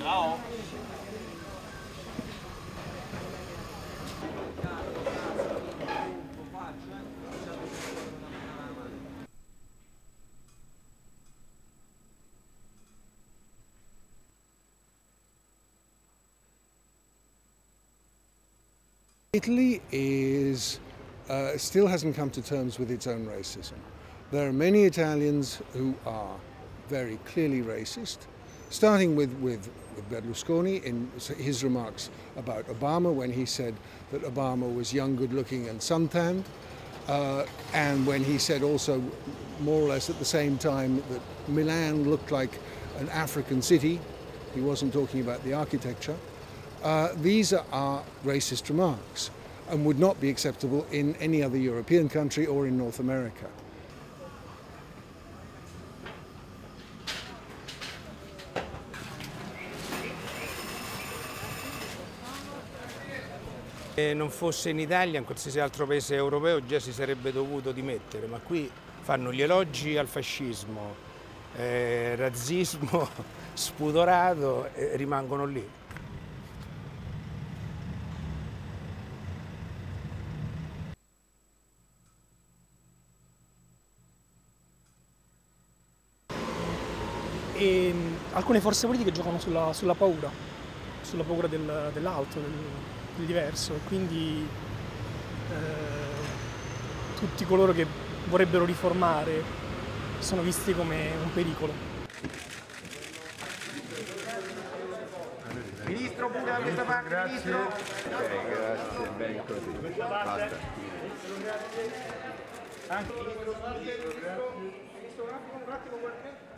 Ciao. Italy still hasn't come to terms with its own racism. There are many Italians who are very clearly racist, starting with Berlusconi in his remarks about Obama when he said that Obama was young, good-looking and suntanned, and when he said also more or less at the same time that Milan looked like an African city. He wasn't talking about the architecture. These are racist remarks and would not be acceptable in any other European country or in North America. Se non fosse in Italia, in qualsiasi altro paese europeo già si sarebbe dovuto dimettere, ma qui fanno gli elogi al fascismo, razzismo spudorato e rimangono lì. E alcune forze politiche giocano sulla paura dell'altro, del diverso, e quindi tutti coloro che vorrebbero riformare sono visti come un pericolo. Ministro pure da questa parte, grazie. Ministro. Ok, grazie, ben così. Basta. Anche. Ministro, un attimo, guarda.